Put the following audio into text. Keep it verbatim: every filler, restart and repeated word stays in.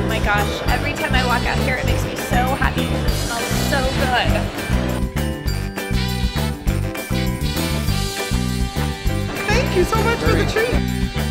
my gosh, every time I walk out here it makes me so happy because it smells so good. Thank you so much for the treat.